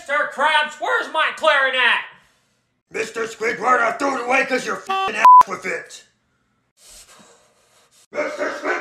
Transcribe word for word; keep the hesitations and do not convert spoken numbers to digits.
Mister Krabs, where's my clarinet? Mister Squidward, I threw it away because you're f***ing ass with it. Mister Squidward!